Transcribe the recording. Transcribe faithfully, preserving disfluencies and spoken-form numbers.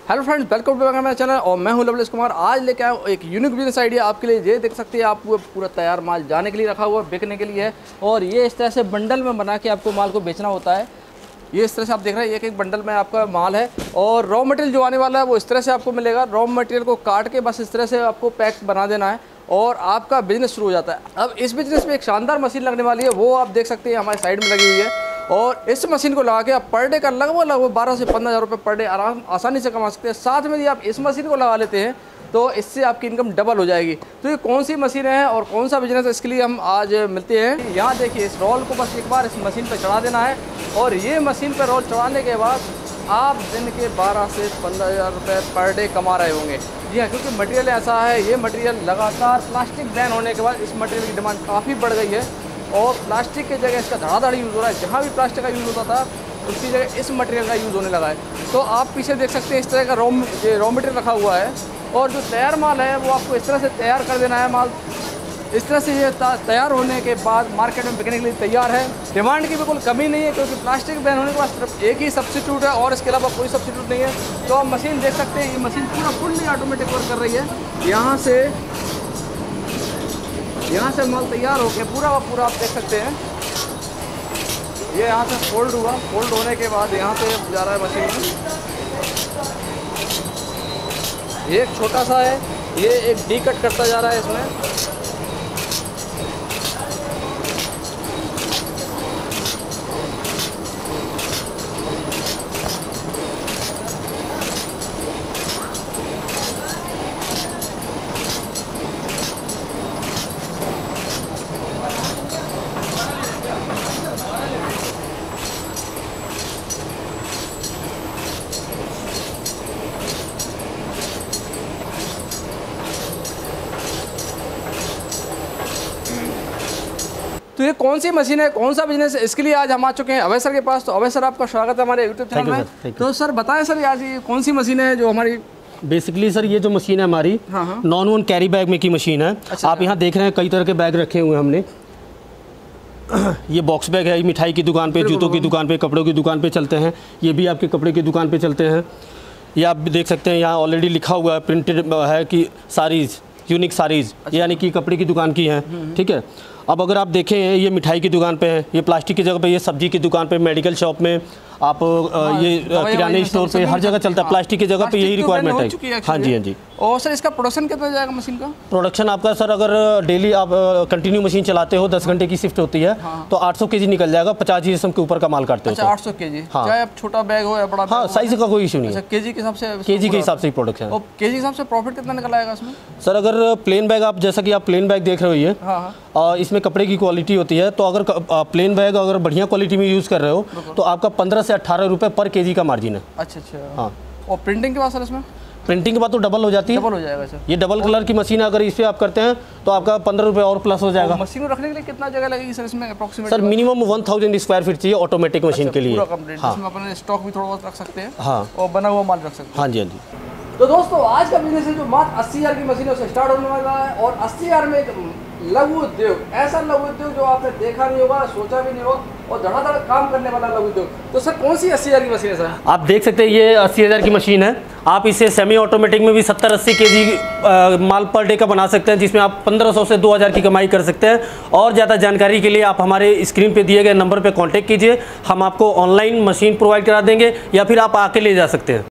Hello friends, welcome to मेरा channel और मैं हूं लवलेश कुमार। आज लेके आया हूं एक यूनिक बिजनेस आइडिया आपके लिए। ये देख सकते हैं आप पूरा तैयार माल जाने के लिए रखा हुआ है, बिकने के लिए है। और ये इस तरह से बंडल में बना के आपको माल को बेचना होता है। ये इस तरह से आप देख रहे हैं, एक एक बंडल में आपका माल है। और रॉ मटेरियल जो आने वाला है वो इस तरह से आपको मिलेगा। रॉ मटेरियल को काट के बस इस तरह से आपको पैक बना देना है और आपका बिजनेस शुरू हो जाता है। अब इस बिजनेस में एक शानदार मशीन लगने वाली है, वो आप देख सकते हैं हमारे साइड में लगी हुई है। और इस मशीन को लगा के आप पर डे का लगभग लगभग बारह से पंद्रह हज़ार रुपये पर डे आराम आसानी से कमा सकते हैं। साथ में यदि आप इस मशीन को लगा लेते हैं तो इससे आपकी इनकम डबल हो जाएगी। तो ये कौन सी मशीन है और कौन सा बिजनेस है, इसके लिए हम आज मिलते हैं। यहाँ देखिए, इस रोल को बस एक बार इस मशीन पर चढ़ा देना है और ये मशीन पर रोल चढ़ाने के बाद आप दिन के बारह से पंद्रह हज़ार रुपये पर डे कमा रहे होंगे। जी हाँ, क्योंकि मटेरियल ऐसा है, ये मटेरियल लगातार प्लास्टिक बैन होने के बाद इस मटेरियल की डिमांड काफ़ी बढ़ गई है और प्लास्टिक की जगह इसका धड़ाधड़ यूज़ हो रहा है। जहाँ भी प्लास्टिक का यूज़ होता था उसकी जगह इस मटेरियल का यूज़ होने लगा है। तो आप पीछे देख सकते हैं इस तरह का रॉ रॉ मटेरियल रखा हुआ है और जो तैयार माल है वो आपको इस तरह से तैयार कर देना है। माल इस तरह से ये तैयार होने के बाद मार्केट में बिकने के लिए तैयार है। डिमांड की बिल्कुल कमी नहीं है, क्योंकि प्लास्टिक बैन होने के बाद सिर्फ एक ही सब्स्टिट्यूट है और इसके अलावा कोई सब्स्टिट्यूट नहीं है। तो आप मशीन देख सकते हैं, ये मशीन पूरा फुल्ली ऑटोमेटिक वर्क कर रही है। यहाँ से यहाँ से माल तैयार हो गया पूरा का पूरा, आप देख सकते हैं। ये यहाँ से फोल्ड हुआ, फोल्ड होने के बाद यहाँ से जा रहा है मशीन में। ये एक छोटा सा है, ये एक डी कट करता जा रहा है इसमें। तो ये कौन सी मशीन है, कौन सा बिजनेस है, इसके लिए आज हम आ चुके हैं अभय सर के पास। तो अभय सर, आपका स्वागत है हमारे यूट्यूब चैनल में। तो सर बताएं सर, आज ये कौन सी मशीन है जो हमारी बेसिकली सर ये जो मशीन है हमारी नॉन वन कैरी बैग में की मशीन है। अच्छा, आप यहाँ देख रहे हैं कई तरह के बैग रखे हुए हैं हमने। ये बॉक्स बैग है, मिठाई की दुकान पे, जूतों की दुकान पे, कपड़ों की दुकान पे चलते हैं। ये भी आपके कपड़े की दुकान पे चलते हैं। ये आप देख सकते हैं, यहाँ ऑलरेडी लिखा हुआ है, प्रिंटेड है कि साड़ीज़, यूनिक साड़ीज़। अच्छा। यानी कि कपड़े की दुकान की है। ठीक है। अब अगर आप देखें, ये मिठाई की दुकान पे है, ये प्लास्टिक की जगह पे, ये सब्जी की दुकान पे, मेडिकल शॉप में, आप हाँ, ये किराने स्टोर पे, हर जगह चलता है। प्लास्टिक की जगह पे यही रिक्वायरमेंट है। हाँ जी, हाँ जी। और सर इसका प्रोडक्शन कितना जाएगा मशीन का? प्रोडक्शन आपका सर, अगर डेली आप कंटिन्यू मशीन चलाते हो, दस घंटे की शिफ्ट होती है, तो आठ सौ के जी निकल जाएगा। पचास जीएसएम के ऊपर का माल काटते हो। आठ सौ के जी, चाहे आप छोटा बैग हो या बड़ा। हाँ, साइज का कोई इशू नहीं है। के जी के हिसाब से, के जी के हिसाब से ही प्रोडक्शन है। और के जी के हिसाब से प्रॉफिट कितना निकल आएगा इसमें? सर अगर प्लेन बैग, आप जैसा कि आप प्लेन बैग देख रहे हो, ये और इसमें कपड़े की क्वालिटी होती है, तो अगर प्लेन बैग अगर बढ़िया क्वालिटी में यूज़ कर रहे हो तो आपका पंद्रह से अठारह रुपये पर केजी का मार्जिन है। अच्छा अच्छा। हाँ। और प्रिंटिंग के बाद सर इसमें? प्रिंटिंग के बाद तो डबल हो जाती है। डबल हो जाएगा सर। ये डबल कलर की मशीन है, अगर इस पे आप करते हैं तो आपका पंद्रह रुपये और प्लस हो जाएगा। मशीन को रखने के लिए कितना जगह लगेगी सर इसमें approximate? Sir minimum one thousand square feet चाहिए ऑटोमेटिक मशीन के लिए। हाँ, इसमें अपने स्टॉक भी थोड़ा बहुत रख सकते हैं। हाँ, और बना हुआ माल रख सकते हैं। हाँ जी, हाँ जी। तो दोस्तों, आज का बिजनेस है जो मात्र अस्सी हज़ार की मशीनों से स्टार्ट होने वाला है। और अस्सी हज़ार में एक लघु उद्योग, ऐसा लघु उद्योग जो आपने देखा नहीं होगा, सोचा भी नहीं होगा, और धड़ाधड़ काम करने वाला लघु उद्योग। तो सर कौन सी अस्सी हज़ार की मशीन है सर? आप देख सकते हैं, ये अस्सी हज़ार की मशीन है। आप इसे सेमी ऑटोमेटिक में भी सत्तर अस्सी के जी माल पर डे का बना सकते हैं, जिसमें आप पंद्रह सौ से दो हज़ार की कमाई कर सकते हैं। और ज़्यादा जानकारी के लिए आप हमारे स्क्रीन पे दिए गए नंबर पे कांटेक्ट कीजिए। हम आपको ऑनलाइन मशीन प्रोवाइड करा देंगे या फिर आप आके ले जा सकते हैं।